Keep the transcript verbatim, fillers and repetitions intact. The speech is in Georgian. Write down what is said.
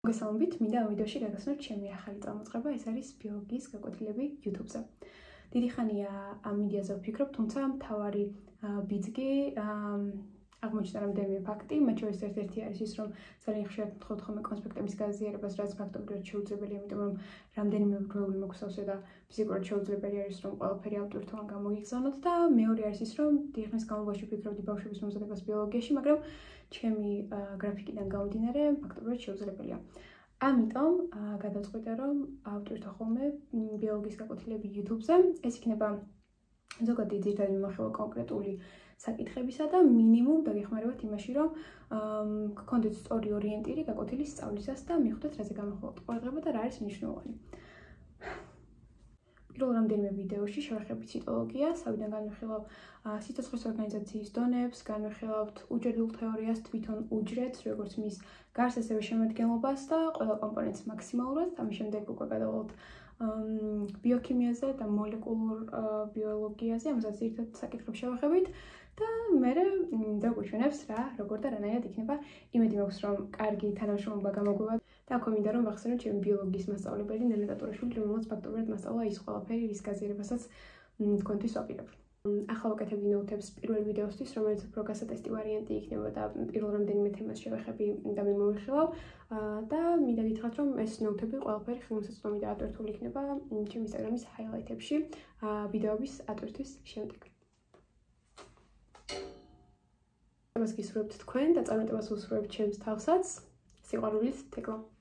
მოგესალმებით, მინდა ამ ვიდეოში გაგაცნოთ ჩემი ახალი წამოწყება, ეს არის ბიოლოგიის გაკვეთილები YouTube-ზე. დიდი ხანია ამ იდეაზე ვფიქრობ, თუმცა მთავარი ბიძგი აღმოჩნდა რამდენიმე ფაქტი, მათ შორის ერთ-ერთი არის ის, რომ ძალიან ხშირად ვთხოვთ ხოლმე კონსპექტების გაზიარებას, რაც ფაქტობრივად შეუძლებელია, იმიტომ რომ რამდენიმე პრობლემა მოგვსავსე და ფიზიკურად შეუძლებელი არის, რომ ყველაფერი ავტვირთოვან გამოიგზავნოთ და მეორე არის ის, რომ დიდი ხნის განმავლობაში ვფიქრობდი ბავშვების მომზადებას ბიოლოგიაში, მაგრამ ჩემი გრაფიკიდან გამომდინარე, ფაქტობრივად შეუძლებელია. ამიტომ გადავწყვიტე, რომ ავტვირთო ხოლმე ბიოლოგიის გაკვეთილები YouTube-ზე. ეს იქნება ზოგადი ძირითადად მიმოხილვა კონკრეტული საკითხებისა და მინიმუმ დაგეხმარებათ იმაში, რომ გქონდეთ სწორი ორიენტირი გაკვეთილის სწავლისას და მიხვდეთ, რაზე გამოვხილოთ ყურადღება და რა არის მნიშვნელოვანი. პირველ რამდენიმე ვიდეოში შევეხებით ციტოლოგიას, ავიდან განვიხილავ სიცოცხლის ორგანიზაციის დონეებს, განვიხილავთ უჯრედულ თეორიას, თვითონ უჯრედს, როგორც მის გარს, ასევე შემადგენლობას და ყველა კომპონენტს მაქსიმალურად. ამის შემდეგ უკვე გადავალთ ბიოქიმიაზე და მოლეკულურ ბიოლოგიაზე, ამასაც ერთად საკითხებს შევეხებით და მე დაგვიჩვენებს რა, როგორ და რანაირად იქნება. იმედი მაქვს, რომ კარგი თანამშრომლობა გამოგვივა და აქვე მინდა რომ ვახსენოთ ჩემი ბიოლოგიის მასწავლებელი ნელი დატურაშვილი, რომელსაც ფაქტობრივად მასწავლა ის ყველაფერი, რის გაზიარებასაც თქვენთვის ვაპირებ. ახლა ვაკეთებდი ნოუთებს პირველ ვიდეოსთვის, რომელიც უფრო გასატესტი ვარიანტი იქნება და პირველ რამდენიმე თემას შევეხები და მიმოვიხილავ და მინდა გითხრათ, რომ ეს ნოუთები ყველაფერი ხელმისაწვდომი და ატვირთული იქნება ჩემი ინსტაგრამის ჰაილაითებში ვიდეოების ატვირთვის შემდეგ. ამას გისურვებთ თქვენ და წარმატებას უსურვებთ ჩემს თავსაც. სიყვარულით, თეკლა.